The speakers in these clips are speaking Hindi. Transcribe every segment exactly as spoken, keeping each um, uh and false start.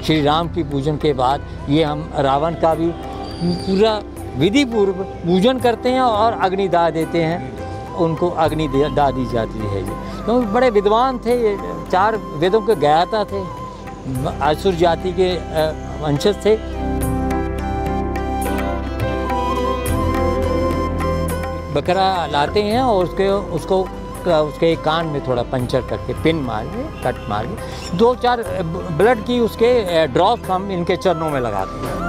श्री राम की पूजन के बाद ये हम रावण का भी पूरा विधि पूर्व पूजन करते हैं और अग्निदाह देते हैं, उनको अग्निदाह दी जाती है। ये तो बड़े विद्वान थे, ये चार वेदों के ज्ञाता थे, असुर जाति के वंशज थे। बकरा लाते हैं और उसके उसको उसके कान में थोड़ा पंचर करके पिन मार के कट मार के दो चार ब्लड की उसके ड्रॉप हम इनके चरणों में लगाते हैं।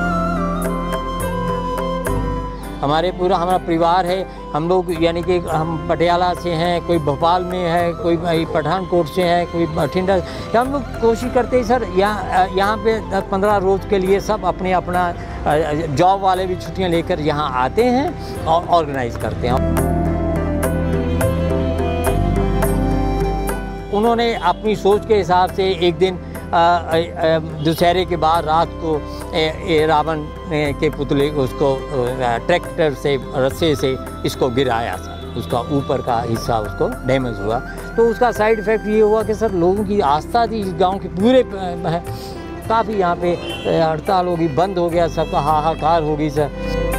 हमारे पूरा हमारा परिवार है, हम लोग यानी कि हम पटियाला से हैं, कोई भोपाल में है, कोई पठानकोट से है, कोई बठिंडा। हम लोग कोशिश करते हैं सर यहाँ यहाँ पे दस पंद्रह रोज़ के लिए सब अपने अपना जॉब वाले भी छुट्टियाँ लेकर यहाँ आते हैं और ऑर्गेनाइज करते हैं। उन्होंने अपनी सोच के हिसाब से एक दिन दशहरे के बाद रात को रावण के पुतले उसको ट्रैक्टर से रस्से से इसको गिराया सर, उसका ऊपर का हिस्सा उसको डैमेज हुआ। तो उसका साइड इफ़ेक्ट ये हुआ कि सर लोगों की आस्था थी इस गांव के पूरे काफ़ी यहाँ पे हड़ताल होगी, बंद हो गया, सबका हाहाकार होगी सर।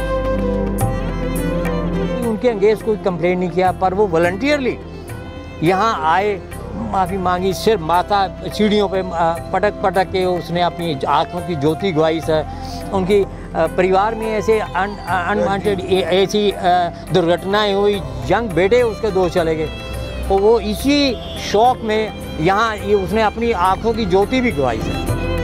उनके अंगेज कोई कंप्लेंट नहीं किया, पर वो वॉलंटियरली यहाँ आए, माफ़ी मांगी, सिर्फ माथा सीढ़ियों पे पटक पटक के उसने अपनी आँखों की ज्योति गवाई सर। उनकी परिवार में ऐसे अनवांटेड ऐसी दुर्घटनाएं हुई, यंग बेटे उसके दो चले गए, और वो इसी शौक में यहाँ ये उसने अपनी आँखों की ज्योति भी गवाई सर।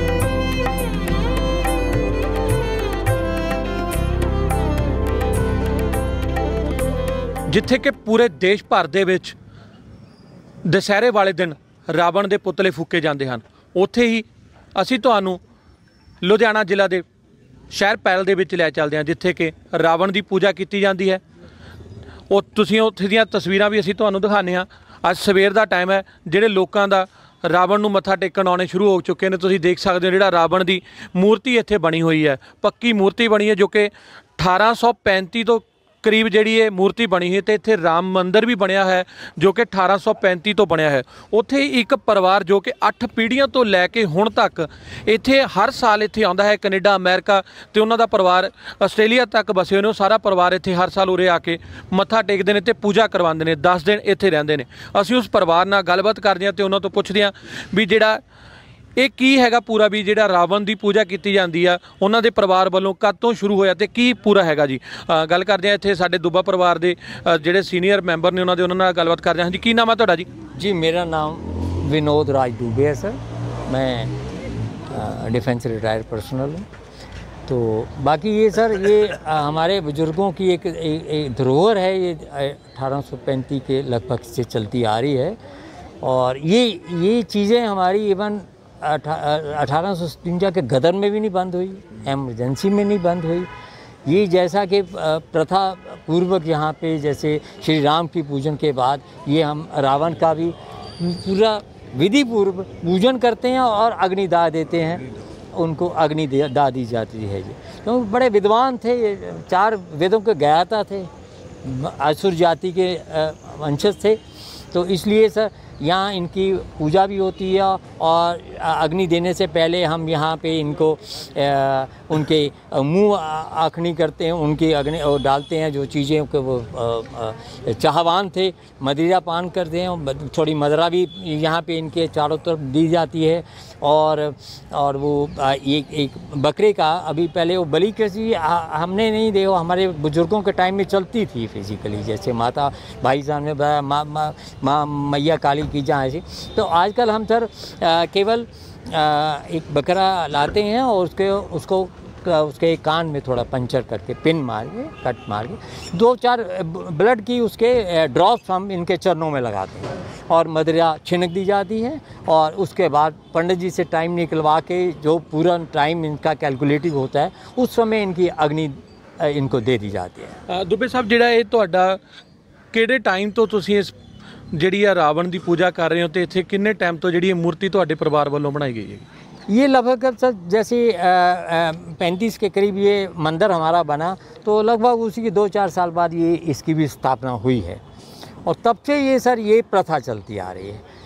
जिथे कि पूरे देश भर दे विच दशहरे वाले दिन रावण के पुतले फूके जाते हैं, उत्थे ही असी तुहानू लुधियाना जिला के शहर पैल दे विच लै चलते हैं, जिथे कि रावण की पूजा की जाती है। वो तुसीं उत्थे दीयां तस्वीरां भी असी तुहानू दिखाने हैं। अज सवेर का टाइम है, जिहड़े लोकां दा रावण नूं मत्था टेकण आने शुरू हो चुके हैं। तुसीं देख सकते हो जिहड़ा रावण की मूर्ति इत्थे बनी हुई है, पक्की मूर्ति बनी है, जो कि अठारह सौ पैंती तो करीब जी ये मूर्ति बनी है। तो इत्थे राम मंदिर भी बनया है, जो कि अठारह सौ पैंती तो बनया है। उत्थे एक परिवार जो कि अठ पीढ़ियों तो लैके हुण तक इत्थे हर साल इत्थे आउंदा है, कनेडा अमेरिका तो उन्हों का परिवार आस्ट्रेलिया तक बसे हुए, सारा परिवार इत्थे हर साल उरे आके मत्था टेकते हैं, तो पूजा करवाते हैं, दस दिन इत्थे रहिंदे ने। असीं उस परिवार नाल गलबात करदे हां ते उन्हां तों पुछदे हां भी जिहड़ा ये की हैगा पूरा भी जिहड़ा रावण की पूजा की जाती है, उन्हों के परिवार वालों कद तो शुरू होया ते की पूरा हैगा जी। आ, गल करते हैं इत्थे साडे दुब्बा परिवार के जिहड़े सीनियर मैंबर ने उन्होंने उन्होंने गलबात करते हैं। जी की नाम है तुहाडा जी? जी मेरा नाम विनोद राज दुबे है सर, मैं डिफेंस रिटायर्ड पर्सनल हूँ। तो बाकी ये सर ये आ, हमारे बुज़ुर्गों की एक, एक, एक धरोहर है, ये अठारह सौ पैंतीस के लगभग से चलती आ रही है। और ये ये चीज़ें हमारी इवन अठारह सौ सतवंजा के गदर में भी नहीं बंद हुई, एमरजेंसी में नहीं बंद हुई। ये जैसा कि प्रथा पूर्वक यहाँ पे जैसे श्री राम की पूजन के बाद ये हम रावण का भी पूरा विधि पूर्व पूजन करते हैं और अग्निदाह देते हैं, उनको अग्निदाह दी जाती है। ये तो बड़े विद्वान थे, ये चार वेदों के ज्ञाता थे, असुर जाति के वंशज थे। तो इसलिए सर यहाँ इनकी पूजा भी होती है और अग्नि देने से पहले हम यहाँ पे इनको आ, उनके मुंह आखनी करते हैं, उनकी अग्नि डालते हैं जो चीज़ें के वो आ, चाहवान थे, मदिरा पान करते हैं, थोड़ी मदरा भी यहाँ पे इनके चारों तरफ दी जाती है। और और वो एक एक बकरे का अभी पहले वो बलि कृषि हमने नहीं देखो, हमारे बुज़ुर्गों के टाइम में चलती थी फिजिकली, जैसे माता भाई साहब ने बताया माँ माँ मैया काली की जहाँ ऐसी। तो आजकल हम सर केवल आ, एक बकरा लाते हैं और उसके उसको उसके कान में थोड़ा पंचर करके पिन मार के कट मार के दो चार ब्लड की उसके ड्रॉप्स हम इनके चरणों में लगाते हैं और मदिरा छिनक दी जाती है। और उसके बाद पंडित जी से टाइम निकलवा के जो पूरा टाइम इनका कैलकुलेटिव होता है उस समय इनकी अग्नि इनको दे दी जाती है। दुबे साहब जिहड़ा ये तुहाडा किहड़े टाइम तो तुसीं इस जिहड़ी आ रावण की पूजा कर रहे हो, तो इत्थे किन्ने टाइम तो जिहड़ी मूर्ति तुहाडे परिवार वालों बनाई गई है? ये लगभग सर जैसे पैंतीस के करीब ये मंदिर हमारा बना, तो लगभग उसी के दो चार साल बाद ये इसकी भी स्थापना हुई है। और तब से ये सर ये प्रथा चलती आ रही है।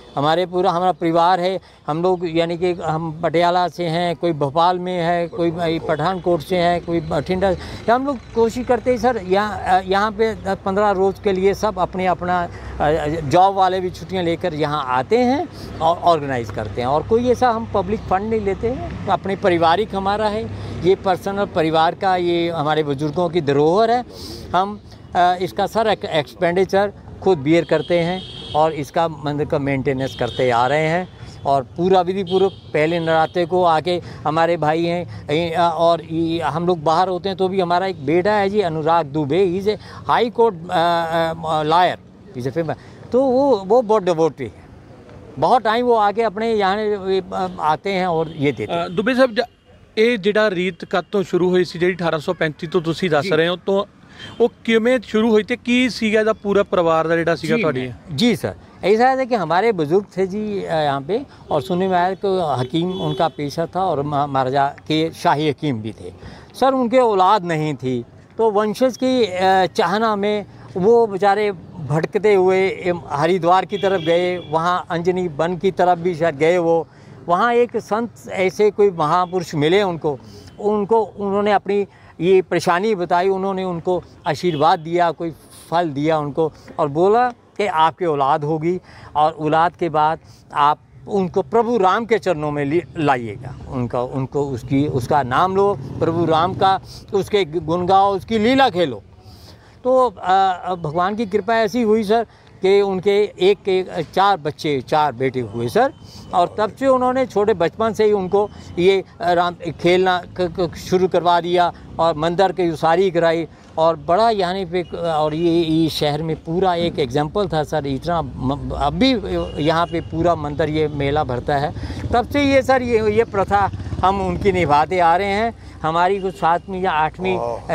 हमारे पूरा हमारा परिवार है, हम लोग यानी कि हम पटियाला से हैं, कोई भोपाल में है, कोई पठानकोट से है, कोई बठिंडा। हम लोग कोशिश करते हैं सर, यहाँ यहाँ पे दस पंद्रह रोज़ के लिए सब अपने अपना जॉब वाले भी छुट्टियाँ लेकर यहाँ आते हैं और ऑर्गेनाइज़ करते हैं। और कोई ऐसा हम पब्लिक फंड नहीं लेते हैं, अपने पारिवारिक हमारा है ये, पर्सनल परिवार का, ये हमारे बुज़ुर्गों की धरोहर है। हम इसका सर एक्सपेंडिचर खुद बियर करते हैं और इसका मंदिर का मेंटेनेंस करते आ रहे हैं। और पूरा विधि पूर्वक पहले नराते को आके हमारे भाई हैं, और हम लोग बाहर होते हैं तो भी हमारा एक बेटा है जी Anurag Dubey, is a high court lawyer, is a famous. तो वो वो बहुत डिवोटी है, बहुत टाइम वो आके अपने यहाँ आते हैं और ये देते हैं। दुबे साहब, ਇਹ ਜਿਹੜਾ ਰੀਤ ਕਦ ਤੋਂ ਸ਼ੁਰੂ ਹੋਈ ਸੀ, ਜਿਹੜੀ ਅਠਾਰਾਂ ਸੌ ਪੈਂਤੀ ਤੋਂ ਤੁਸੀਂ ਦੱਸ ਰਹੇ ਹੋ, ਤੋਂ ਉਹ ਕਿਵੇਂ शुरू हुई थी, ਕੀ ਸੀਗਾ ਇਹਦਾ पूरा परिवार ਦਾ ਜਿਹੜਾ ਸੀਗਾ ਤੁਹਾਡੀ? जी सर, ऐसा है कि हमारे बुज़ुर्ग थे जी यहाँ पे, और सुनने में आया कि हकीम उनका पेशा था और महाराजा के शाही हकीम भी थे सर। उनके औलाद नहीं थी, तो वंशज की चाहना में वो बेचारे भटकते हुए हरिद्वार की तरफ गए, वहाँ अंजनी वन की तरफ भी शायद गए वो। वहाँ एक संत ऐसे कोई महापुरुष मिले उनको, उनको उन्होंने अपनी ये परेशानी बताई, उन्होंने उनको आशीर्वाद दिया, कोई फल दिया उनको, और बोला कि आपकी औलाद होगी, और औलाद के बाद आप उनको प्रभु राम के चरणों में लाइएगा, उनका उनको उसकी उसका नाम लो, प्रभु राम का, उसके गुण गाओ, उसकी लीला खेलो। तो भगवान की कृपा ऐसी हुई सर कि उनके एक के चार बच्चे, चार बेटे हुए सर। और तब से उन्होंने छोटे बचपन से ही उनको ये राम खेलना शुरू करवा दिया और मंदिर की उसारी कराई, और बड़ा यहाँ पे, और ये ये शहर में पूरा एक एग्जाम्पल था सर। इतना अब भी यहाँ पे पूरा मंदिर ये मेला भरता है, तब से ये सर ये ये प्रथा हम उनकी निभाते आ रहे हैं। हमारी कुछ सातवीं या आठवीं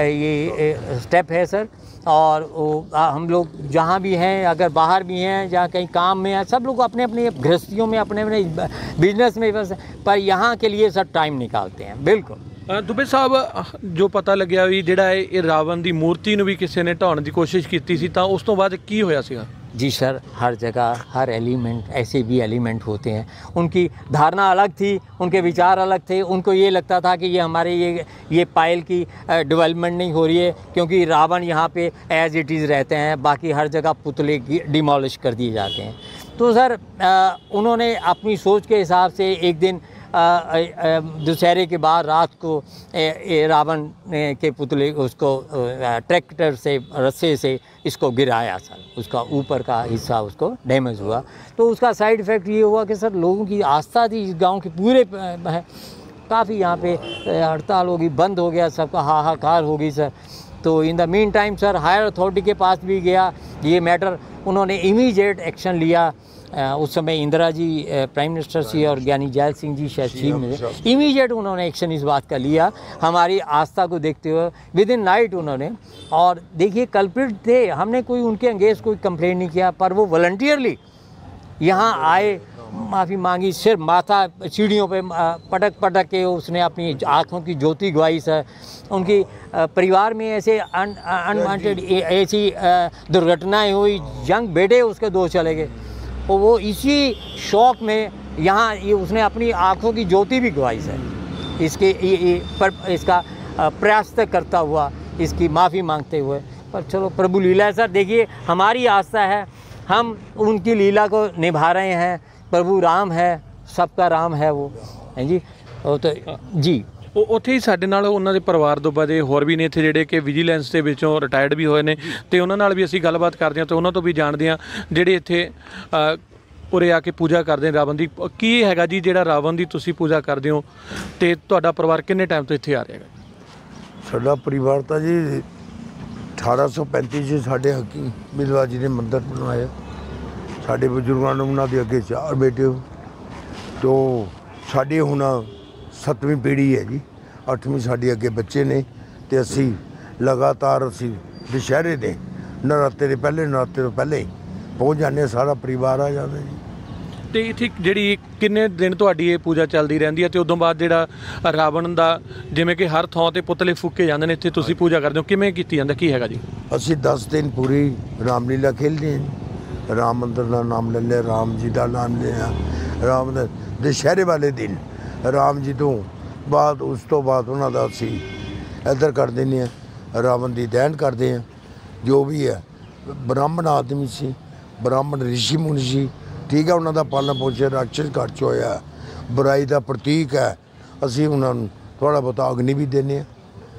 ये स्टेप है सर। और वो हम लोग जहाँ भी हैं, अगर बाहर भी हैं, जहाँ कहीं काम में हैं, सब लोग अपने अपने गृहस्थियों में, अपने अपने बिजनेस में, बस पर यहाँ के लिए सर टाइम निकालते हैं। बिल्कुल। दुबे साहब, जो पता लग्या भी ਜਿਹੜਾ ਇਹ ਰਾਵਣ ਦੀ ਮੂਰਤੀ ਨੂੰ ਵੀ ਕਿਸੇ ਨੇ ਢਾਉਣ ਦੀ ਕੋਸ਼ਿਸ਼ ਕੀਤੀ ਸੀ, ਤਾਂ ਉਸ ਤੋਂ ਬਾਅਦ ਕੀ ਹੋਇਆ ਸੀਗਾ? जी सर, हर जगह हर एलिमेंट, ऐसे भी एलिमेंट होते हैं, उनकी धारणा अलग थी, उनके विचार अलग थे। उनको ये लगता था कि ये हमारे ये ये पायल की डेवलपमेंट नहीं हो रही है, क्योंकि रावण यहाँ पे एज इट इज़ रहते हैं, बाकी हर जगह पुतले डिमोलिश कर दिए जाते हैं। तो सर आ, उन्होंने अपनी सोच के हिसाब से एक दिन दशहरे के बाद रात को रावण के पुतले उसको ट्रैक्टर से, रस्से से इसको गिराया सर, उसका ऊपर का हिस्सा उसको डैमेज हुआ। तो उसका साइड इफ़ेक्ट ये हुआ कि सर लोगों की आस्था थी इस गांव के पूरे है, काफ़ी यहाँ पे हड़ताल होगी, बंद हो गया, सबका हाहाकार हो गई सर। तो in the mean time sir higher authority के पास भी गया ये मैटर, उन्होंने इमीडिएट एक्शन लिया। उस समय इंदिरा जी प्राइम मिनिस्टर थी और ज्ञानी जैल सिंह जी शायद चीफ मिनिस्टर, इमीडिएट उन्होंने एक्शन इस बात का लिया हमारी आस्था को देखते हुए, विद इन नाइट उन्होंने। और देखिए कल्प्रिट थे, हमने कोई उनके अंगेंस्ट कोई कंप्लेंट नहीं किया, पर वो वॉलंटियरली यहाँ आए, माफ़ी मांगी, सिर्फ माथा सीढ़ियों पे पटक पटक के उसने अपनी आँखों की ज्योति गवाई सर। उनकी परिवार में ऐसे अनवांटेड ऐसी दुर्घटनाएं हुई, यंग बेटे उसके दो चले गए, और वो इसी शौक में यहाँ ये उसने अपनी आँखों की ज्योति भी गवाई सर। इसके ये, ये पर इसका प्रयास तक करता हुआ, इसकी माफ़ी मांगते हुए, पर चलो प्रभु लीला है सर। देखिए हमारी आस्था है, हम उनकी लीला को निभा रहे हैं। प्रभु राम है, सबका राम है वो, हैं जी। वो तो जी ਉਹ ਉੱਥੇ ਹੀ ਸਾਡੇ ਨਾਲ ਉਹਨਾਂ ਦੇ ਪਰਿਵਾਰ ਤੋਂ ਬਾਅਦ ਹੋਰ ਵੀ ਨੇ ਇੱਥੇ ਜਿਹੜੇ ਕਿ ਵਿਜੀਲੈਂਸ ਦੇ ਵਿੱਚੋਂ ਰਿਟਾਇਰਡ ਵੀ ਹੋਏ ਨੇ, ਤੇ ਉਹਨਾਂ ਨਾਲ ਵੀ ਅਸੀਂ ਗੱਲਬਾਤ ਕਰਦੇ ਹਾਂ ਤੇ ਉਹਨਾਂ ਤੋਂ ਵੀ ਜਾਣਦੇ ਹਾਂ ਜਿਹੜੇ ਇੱਥੇ ਉਰੇ ਆ ਕੇ ਪੂਜਾ ਕਰਦੇ ਨੇ ਰਾਵਣ ਦੀ। ਕੀ ਹੈਗਾ ਜੀ ਜਿਹੜਾ ਰਾਵਣ ਦੀ ਤੁਸੀਂ ਪੂਜਾ ਕਰਦੇ ਹੋ, ਤੇ ਤੁਹਾਡਾ ਪਰਿਵਾਰ ਕਿੰਨੇ ਟਾਈਮ ਤੋਂ ਇੱਥੇ ਆ ਰਿਹਾ ਹੈਗਾ? ਸਾਡਾ ਪਰਿਵਾਰ ਤਾਂ ਜੀ ਅਠਾਰਾਂ ਸੌ ਪੈਂਤੀ 'ਚ ਸਾਡੇ ਹਕੀਮ ਮਿਲਵਾ ਜੀ ਨੇ ਮੰਦਰ ਬਣਵਾਇਆ। ਸਾਡੇ ਬਜ਼ੁਰਗਾਂ ਨੂੰ ਉਹਨਾਂ ਦੇ ਅੱਗੇ ਚਾਰ ਬੇਟੇ, ਤੋਂ ਸਾਡੇ ਹੁਣ ਸੱਤਵੀਂ ਪੀੜ੍ਹੀ ਹੈ ਜੀ, ਅੱਠਵੀਂ ਸਾਡੇ ਅੱਗੇ ਬੱਚੇ ਨੇ, ਤੇ ਅਸੀਂ ਲਗਾਤਾਰ ਅਸੀਂ ਦੁਸ਼ਹਿਰੇ ਦੇ ਨਰਾਤੇ ਦੇ ਪਹਿਲੇ ਨਰਾਤੇ ਤੋਂ ਪਹਿਲੇ ਹੀ ਪਹੁੰਚ ਜਾਂਦੇ ਹਾਂ, ਸਾਰਾ ਪਰਿਵਾਰ ਆ ਜਾਂਦਾ ਜੀ। ਤੇ ਇੱਥੇ ਜਿਹੜੀ ਕਿੰਨੇ ਦਿਨ ਤੁਹਾਡੀ ਇਹ ਪੂਜਾ ਚੱਲਦੀ ਰਹਿੰਦੀ ਹੈ, ਤੇ ਉਦੋਂ ਬਾਅਦ ਜਿਹੜਾ ਰਾਵਣ ਦਾ ਜਿਵੇਂ ਕਿ ਹਰ ਥਾਂ ਤੇ ਪੁਤਲੇ ਫੂਕੇ ਜਾਂਦੇ ਨੇ, ਇੱਥੇ ਤੁਸੀਂ ਪੂਜਾ ਕਰਦੇ ਹੋ, ਕਿਵੇਂ ਕੀਤੀ ਜਾਂਦਾ, ਕੀ ਹੈਗਾ ਜੀ? ਅਸੀਂ ਦਸ ਦਿਨ ਪੂਰੀ ਰਾਮਲੀਲਾ ਖੇਡਦੇ ਹਾਂ ਜੀ। ਰਾਮ ਮੰਦਰ ਦਾ ਨਾਮ ਲੈ ਲਿਆ, ਰਾਮ ਜੀ ਦਾ ਨਾਮ ਲਿਆ। ਰਾਮ ਦੇ ਦੁਸਹਿਰੇ ਵਾਲੇ ਦਿਨ ਰਾਮ ਜੀ ਤੋਂ ਬਾਅਦ ਉਸ ਤੋਂ ਬਾਅਦ ਉਹਨਾਂ ਦਾ ਅਸੀਂ ਇੱਧਰ ਕਰ ਦਿੰਦੇ ਹਾਂ, ਰਾਵਣ ਦੀ ਦਹਨ ਕਰਦੇ ਹਾਂ। ਜੋ ਵੀ ਹੈ ਬ੍ਰਾਹਮਣ ਆਦਮੀ ਸੀ, ਬ੍ਰਾਹਮਣ ਰਿਸ਼ੀ ਮੁਨੀ ਸੀ, ਠੀਕ ਹੈ, ਉਹਨਾਂ ਦਾ ਪਾਲਣ ਪੋਸ਼ਣ ਰਾਕਸ਼ਸ ਘਰ 'ਚ ਹੋਇਆ, ਬੁਰਾਈ ਦਾ ਪ੍ਰਤੀਕ ਹੈ। ਅਸੀਂ ਉਹਨਾਂ ਨੂੰ ਥੋੜ੍ਹਾ ਬਹੁਤਾ ਅਗਨੀ ਵੀ ਦਿੰਦੇ ਹਾਂ।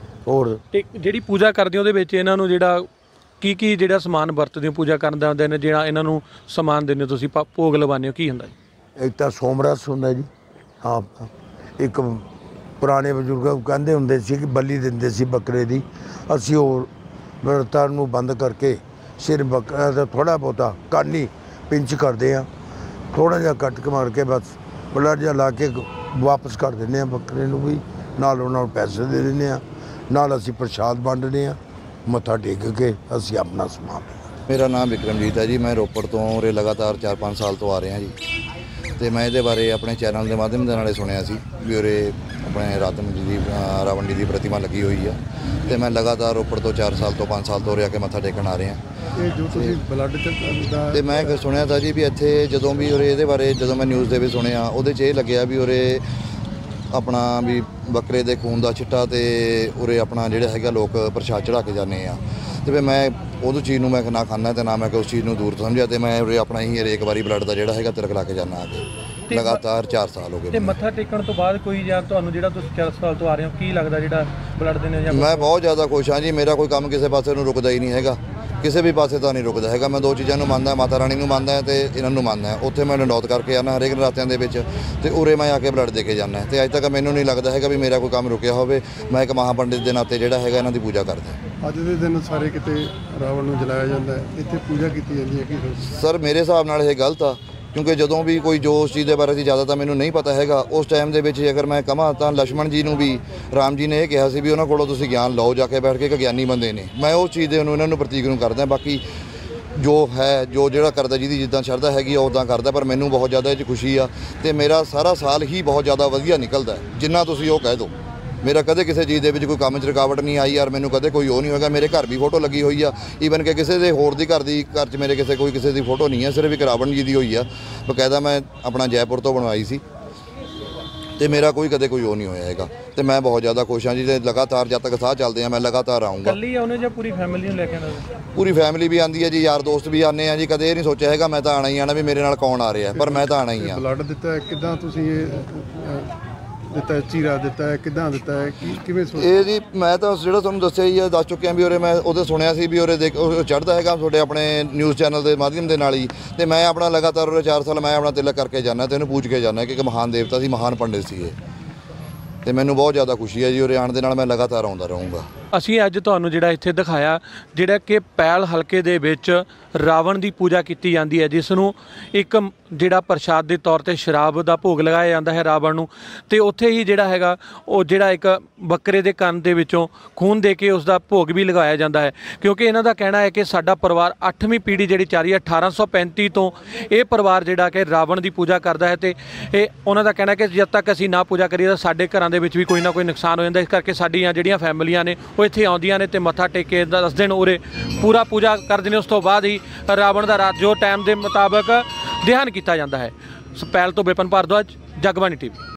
ਔਰ ਤੇ ਜਿਹੜੀ ਪੂਜਾ ਕਰਦੇ ਹੋ ਉਹਦੇ ਵਿੱਚ ਇਹਨਾਂ ਨੂੰ ਜਿਹੜਾ ਕੀ ਕੀ ਜਿਹੜਾ ਸਮਾਨ ਵਰਤਦੇ ਹੋ ਪੂਜਾ ਕਰਨ ਦਾ ਦਿਨ, ਜਿਹੜਾ ਇਹਨਾਂ ਨੂੰ ਸਮਾਨ ਦਿੰਦੇ ਹੋ ਤੁਸੀਂ, ਭਾ- ਭੋਗ ਲਵਾਉਂਦੇ ਹੋ, ਕੀ ਹੁੰਦਾ ਜੀ? ਇੱਕ ਤਾਂ ਸੋਮਰਸ ਹੁੰਦਾ ਜੀ, ਹਾਂ। ਇੱਕ ਪੁਰਾਣੇ ਬਜ਼ੁਰਗ ਕਹਿੰਦੇ ਹੁੰਦੇ ਸੀ ਕਿ ਬਲੀ ਦਿੰਦੇ ਸੀ ਬੱਕਰੇ ਦੀ। ਅਸੀਂ ਉਹ ਵਰਤਾਂ ਨੂੰ ਬੰਦ ਕਰਕੇ ਸਿਰ ਬੱਕਰਾ ਦਾ ਥੋੜ੍ਹਾ ਬਹੁਤਾ ਕਾਨੀ ਪਿੰਚ ਕਰਦੇ ਹਾਂ, ਥੋੜ੍ਹਾ ਜਿਹਾ ਕੱਟ ਕੇ ਮਾਰ ਕੇ ਬਸ ਬਲੱਡ ਜਿਹਾ ਲਾ ਕੇ ਵਾਪਸ ਕਰ ਦਿੰਦੇ ਹਾਂ ਬੱਕਰੇ ਨੂੰ ਵੀ, ਨਾਲ ਉਹਨਾਂ ਨੂੰ ਪੈਸੇ ਦੇ ਦਿੰਦੇ ਹਾਂ, ਨਾਲ ਅਸੀਂ ਪ੍ਰਸ਼ਾਦ ਵੰਡਦੇ ਹਾਂ, ਮੱਥਾ ਟੇਕ ਕੇ ਅਸੀਂ ਆਪਣਾ ਸਮਾਨ। ਮੇਰਾ ਨਾਮ ਵਿਕਰਮਜੀਤ ਹੈ ਜੀ। ਮੈਂ ਰੋਪੜ ਤੋਂ ਉਰੇ ਲਗਾਤਾਰ ਚਾਰ ਪੰਜ ਸਾਲ ਤੋਂ ਆ ਰਿਹਾ ਜੀ। ਤੇ ਮੈਂ ਇਹਦੇ ਬਾਰੇ ਆਪਣੇ ਚੈਨਲ ਦੇ ਮਾਧਿਅਮ ਦੇ ਨਾਲੇ ਸੁਣਿਆ ਸੀ ਵੀ ਉਰੇ ਆਪਣੇ ਰਾਤਮ ਜੀ ਦੀ ਅ, ਰਾਵਣ ਜੀ ਦੀ ਪ੍ਰਤਿਮਾ ਲੱਗੀ ਹੋਈ ਆ। ਤੇ ਮੈਂ ਲਗਾਤਾਰ ਰੋਪੜ ਤੋਂ ਚਾਰ ਸਾਲ ਤੋਂ ਪੰਜ ਸਾਲ ਤੋਂ ਉਰੇ ਆ ਕੇ ਮੱਥਾ ਟੇਕਣ ਆ ਰਿਹਾ। ਇਹ ਜੋ ਤੁਸੀਂ ਬਲੱਡ ਦਾ ਤੇ ਮੈਂ ਫਿਰ ਸੁਣਿਆ ਤਾਂ ਜੀ ਵੀ ਇੱਥੇ ਜਦੋਂ ਵੀ ਉਰੇ ਇਹਦੇ ਬਾਰੇ ਜਦੋਂ ਮੈਂ ਨਿਊਜ਼ ਦੇ ਵਿੱਚ ਸੁਣਿਆ, ਉਹਦੇ 'ਚ ਇਹ ਲੱਗਿਆ ਵੀ ਉਰੇ ਆਪਣਾ ਵੀ ਬੱਕਰੇ ਦੇ ਖੂਨ ਦਾ ਛਿੱਟਾ ਤੇ ਉਰੇ ਆਪਣਾ ਜਿਹੜਾ ਹੈਗਾ ਲੋਕ ਪ੍ਰਸ਼ਾਦ ਚੜਾ ਕੇ ਜਾਂਦੇ ਆ। ਤੇ ਫਿਰ ਮੈਂ ਉਹ ਚੀਜ਼ ਨੂੰ ਮੈਂ ਨਾ ਖਾਂਦਾ ਤੇ ਨਾ ਮੈਂ ਕਿ ਉਸ ਚੀਜ਼ ਨੂੰ ਦੂਰ ਸਮਝਿਆ, ਤੇ ਮੈਂ ਉਰੇ ਆਪਣਾ ਹੀ ਹਰੇਕ ਵਾਰੀ ਬਲੱਡ ਦਾ ਜਿਹੜਾ ਹੈਗਾ ਤਿਲਕ ਲਾ ਕੇ ਜਾਂਦਾ ਆ ਕੇ। ਲਗਾਤਾਰ ਚਾਰ ਸਾਲ ਹੋ ਤੇ ਗਏ। ਮੱਥਾ ਟੇਕਣ ਤੋਂ ਬਾਅਦ ਕੋਈ ਜਾਂ ਤੁਹਾਨੂੰ ਜਿਹੜਾ ਤੁਸੀਂ ਚਾਰ ਸਾਲ ਤੋਂ ਆ ਰਹੇ ਹੋ ਕੀ ਲੱਗਦਾ ਜਿਹੜਾ ਬਲੱਡ ਦਿੰਦੇ ਹੋ ਜਾਂ ਮੈਂ ਬਹੁਤ ਜ਼ਿਆਦਾ ਖੁਸ਼ ਹਾਂ ਜੀ। ਮੇਰਾ ਕੋਈ ਕੰਮ ਕਿਸੇ ਪਾਸੇ ਨੂੰ ਰੁਕਦਾ ਹੀ ਨਹੀਂ ਹੈਗਾ, ਕਿਸੇ ਵੀ ਪਾਸੇ ਤਾਂ ਨਹੀਂ ਰੁਕਦਾ ਹੈਗਾ। ਮੈਂ ਦੋ ਚੀਜ਼ਾਂ ਨੂੰ ਮੰਨਦਾ, ਮਾਤਾ ਰਾਣੀ ਨੂੰ ਮੰਨਦਾ ਤੇ ਇਹਨਾਂ ਨੂੰ ਮੰਨਦਾ। ਉੱਥੇ ਮੈਂ ਡੰਡੌਤ ਕਰਕੇ ਆਉਣਾ ਹਰੇਕ ਨਰਾਤਿਆਂ ਦੇ ਵਿੱਚ, ਤੇ ਉਰੇ ਮੈਂ ਆ ਕੇ ਬਲੱਡ ਦੇ ਕੇ ਜਾਂਦਾ। ਤੇ ਅੱਜ ਤੱਕ ਮੈਨੂੰ ਨਹੀਂ ਲੱਗਦਾ ਹੈਗਾ ਵੀ ਮੇਰਾ ਕੋਈ ਕੰਮ ਰੁਕਿਆ ਹੋਵੇ। ਮੈਂ ਇੱਕ ਮਹਾਪੰਡਿਤ ਦੇ ਨਾਤੇ ਜਿਹੜਾ ਹੈਗਾ ਇਹਨਾਂ ਦੀ ਪੂਜਾ ਕਰਦਾ। ਅੱਜ ਦੇ ਦਿਨ ਸਾਰੇ ਕਿਤੇ ਰਾਵਣ ਨੂੰ ਜਲਾਇਆ ਜਾਂਦਾ ਹੈ, ਇੱਥੇ ਪੂਜਾ ਕੀਤੀ ਜਾਂਦੀ ਹੈ ਕੀ ਸੋਚ? ਸਰ ਮੇਰੇ ਹਿਸਾਬ ਨਾਲ ਇਹ ਗਲਤ ਆ, ਕਿਉਂਕਿ ਜਦੋਂ ਵੀ ਕੋਈ ਜੋ ਉਸ ਚੀਜ਼ ਦੇ ਬਾਰੇ ਦੀ ਜ਼ਿਆਦਾ ਤਾਂ ਮੈਨੂੰ ਨਹੀਂ ਪਤਾ ਹੈਗਾ। ਉਸ ਟਾਈਮ ਦੇ ਵਿੱਚ ਅਗਰ ਮੈਂ ਕਹਾਂ ਤਾਂ ਲక్ష్మణ ਜੀ ਨੂੰ ਵੀ ਰਾਮ ਜੀ ਨੇ ਇਹ ਕਿਹਾ ਸੀ ਵੀ ਉਹਨਾਂ ਕੋਲੋਂ ਤੁਸੀਂ ਗਿਆਨ ਲਓ ਜਾ ਕੇ ਬੈਠ ਕੇ, ਇੱਕ ਗਿਆਨੀ ਬੰਦੇ ਨੇ। ਮੈਂ ਉਸ ਚੀਜ਼ ਦੇ ਨੂੰ ਇਹਨਾਂ ਨੂੰ ਪ੍ਰਤੀਕ ਨੂੰ ਕਰਦਾ। ਬਾਕੀ ਜੋ ਹੈ ਜੋ ਜਿਹੜਾ ਕਰਦਾ ਜਿਹਦੀ ਜਿੱਦਾਂ ਸ਼ਰਧਾ ਹੈਗੀ ਆ ਉੱਦਾਂ ਕਰਦਾ, ਪਰ ਮੈਨੂੰ ਬਹੁਤ ਜ਼ਿਆਦਾ ਇਹ 'ਚ ਖੁਸ਼ੀ ਆ। ਤੇ ਮੇਰਾ ਸਾਰਾ ਸਾਲ ਹੀ ਬਹੁਤ ਜ਼ਿਆਦਾ ਵਧੀਆ ਨਿਕਲਦਾ, ਜਿੰਨਾ ਤੁਸੀਂ ਉਹ ਕਹਿ ਦਿਓ। ਮੇਰਾ ਕਦੇ ਕਿਸੇ ਚੀਜ਼ ਦੇ ਵਿੱਚ ਕੋਈ ਕੰਮ 'ਚ ਰੁਕਾਵਟ ਨਹੀਂ ਆਈ ਯਾਰ, ਮੈਨੂੰ ਕਦੇ ਕੋਈ ਉਹ ਨਹੀਂ ਹੋਏਗਾ। ਮੇਰੇ ਘਰ ਵੀ ਫੋਟੋ ਲੱਗੀ ਹੋਈ ਆ, ਈਵਨ ਕਿ ਕਿਸੇ ਦੇ ਹੋਰ ਦੀ ਘਰ ਦੀ ਘਰ 'ਚ ਮੇਰੇ ਕਿਸੇ ਕੋਈ ਕਿਸੇ ਦੀ ਫੋਟੋ ਨਹੀਂ ਹੈ, ਸਿਰਫ ਇੱਕ ਰਾਵਣ ਜੀ ਦੀ ਹੋਈ ਆ ਬਕਾਇਦਾ। ਮੈਂ ਆਪਣਾ ਜੈਪੁਰ ਤੋਂ ਬਣਵਾਈ ਸੀ, ਤੇ ਮੇਰਾ ਕੋਈ ਕਦੇ ਕੋਈ ਉਹ ਨਹੀਂ ਹੋਇਆ ਹੈਗਾ। ਤੇ ਮੈਂ ਬਹੁਤ ਜ਼ਿਆਦਾ ਖੁਸ਼ ਹਾਂ ਜੀ। ਤੇ ਲਗਾਤਾਰ ਜਦ ਤੱਕ ਸਾਹ ਚੱਲਦੇ ਆ ਮੈਂ ਲਗਾਤਾਰ ਆਊਂਗਾ। ਇਕੱਲੀ ਆਉਣੇ ਜਾਂ ਪੂਰੀ ਫੈਮਿਲੀ ਨੂੰ ਲੈ ਕੇ ਆਉਣਾ? ਪੂਰੀ ਫੈਮਿਲੀ ਵੀ ਆਂਦੀ ਹੈ ਜੀ, ਯਾਰ ਦੋਸਤ ਵੀ ਆਉਂਦੇ ਆ ਜੀ। ਕਦੇ ਇਹ ਨਹੀਂ ਸੋਚਿਆ ਹੈਗਾ ਮੈਂ ਤਾਂ ਆਣਾ ਹੀ ਆਣਾ ਵੀ ਮੇਰੇ ਨਾਲ ਕੌਣ ਆ ਰਿਹਾ, ਪਰ ਮੈਂ ਤਾਂ ਆਣਾ ਹੀ ਆ। ਬਲੱਡ ਦਿੱਤਾ ਹੈ, ਕਿੱਦਾਂ ਤੁਸੀਂ ਇਹ ਅ, ਦਿੱਤਾ ਹੈ, ਚੀਰਾ ਦਿੱਤਾ ਹੈ, ਕਿੱਦਾਂ ਦਿੱਤਾ ਹੈ, ਕੀ ਕਿਵੇਂ ਸੋਚ? ਇਹ ਜੀ ਮੈਂ ਤਾਂ ਜਿਹੜਾ ਤੁਹਾਨੂੰ ਦੱਸਿਆ ਹੀ ਆ, ਦੱਸ ਚੁੱਕਿਆ ਵੀ ਉਰੇ ਮੈਂ ਉਹਦੇ ਸੁਣਿਆ ਸੀ ਵੀ ਉਰੇ ਦੇਖ ਚੜ੍ਹਦਾ ਹੈਗਾ ਤੁਹਾਡੇ ਆਪਣੇ ਨਿਊਜ਼ ਚੈਨਲ ਦੇ ਮਾਧਿਅਮ ਦੇ ਨਾਲ ਹੀ। ਤੇ ਮੈਂ ਆਪਣਾ ਲਗਾਤਾਰ ਉਰੇ ਚਾਰ ਸਾਲ ਮੈਂ ਆਪਣਾ ਤਿਲਕ ਕਰਕੇ ਜਾਂਦਾ ਤੇ ਇਹਨੂੰ ਪੂਜ ਕੇ ਜਾਂਦਾ ਕਿ ਇੱਕ ਮਹਾਨ ਦੇਵਤਾ ਸੀ, ਮਹਾਨ ਪੰਡਿਤ ਸੀ ਇਹ। ਤੇ ਮੈਨੂੰ ਬਹੁਤ ਜ਼ਿਆਦਾ ਖੁਸ਼ੀ ਹੈ ਜੀ ਉਰੇ ਆਉਣ ਦੇ ਨਾਲ। ਮੈਂ ਲਗਾਤਾਰ ਆਉਂਦਾ ਰਹੂੰਗਾ। ਅਸੀਂ ਅੱਜ ਤੁਹਾਨੂੰ ਜਿਹੜਾ ਇੱਥੇ ਦਿਖਾਇਆ ਜਿਹੜਾ ਕਿ ਪੈਲ ਹਲਕੇ ਦੇ ਵਿੱਚ ਰਾਵਣ ਦੀ ਪੂਜਾ ਕੀਤੀ ਜਾਂਦੀ ਹੈ, ਜਿਸ ਨੂੰ ਇੱਕ ਜਿਹੜਾ ਪ੍ਰਸ਼ਾਦ ਦੇ ਤੌਰ ਤੇ ਸ਼ਰਾਬ ਦਾ ਭੋਗ ਲਗਾਇਆ ਜਾਂਦਾ ਹੈ ਰਾਵਣ ਨੂੰ। ਤੇ ਉੱਥੇ ਹੀ ਜਿਹੜਾ ਹੈਗਾ ਉਹ ਜਿਹੜਾ ਇੱਕ ਬੱਕਰੇ ਦੇ ਕੰਨ ਦੇ ਵਿੱਚੋਂ ਖੂਨ ਦੇ ਕੇ ਉਸ ਦਾ ਭੋਗ ਵੀ ਲਗਾਇਆ ਜਾਂਦਾ ਹੈ, ਕਿਉਂਕਿ ਇਹਨਾਂ ਦਾ ਕਹਿਣਾ ਹੈ ਕਿ ਸਾਡਾ ਪਰਿਵਾਰ ਅੱਠਵੀਂ ਪੀੜ੍ਹੀ ਜਿਹੜੀ ਚੱਲ ਰਹੀ ਹੈ ਅਠਾਰਾਂ ਸੌ ਪੈਂਤੀ ਤੋਂ ਇਹ ਪਰਿਵਾਰ ਜਿਹੜਾ ਕਿ ਰਾਵਣ ਦੀ ਪੂਜਾ ਕਰਦਾ ਹੈ। ਤੇ ਇਹ ਉਹਨਾਂ ਦਾ ਕਹਿਣਾ ਕਿ ਜਦ ਤੱਕ ਅਸੀਂ ਨਾ ਪੂਜਾ ਕਰੀਏ ਤਾਂ ਸਾਡੇ ਘਰਾਂ ਦੇ ਵਿੱਚ ਵੀ ਕੋਈ ਨਾ ਕੋਈ ਨੁਕਸਾਨ ਹੋ ਜਾਂਦਾ। ਇਸ ਕਰਕੇ ਸਾਡੀਆਂ ਜਿਹੜੀਆਂ ਫੈਮਲੀਆਂ ਨੇ ਉਹ ਇੱਥੇ ਆਉਂਦੀਆਂ ਨੇ ਤੇ ਮੱਥਾ ਟੇਕ ਕੇ ਦਸ ਦਿਨ ਉਰੇ ਪੂਰਾ ਪੂਜਾ ਕਰਦੇ ਨੇ। ਉਸ ਤੋਂ ਬਾਅਦ ਹੀ ਰਾਵਣ ਦਾ ਰਾਤ ਜੋ ਟਾਈਮ ਦੇ ਮੁਤਾਬਕ ਦਿਹਾਨ ਕੀਤਾ ਜਾਂਦਾ ਹੈ। ਪੈਲ ਤੋਂ ਵਿਪਨ ਭਾਰਦਵਾਜ, ਜਗਬਾਣੀ ਟੀਵੀ।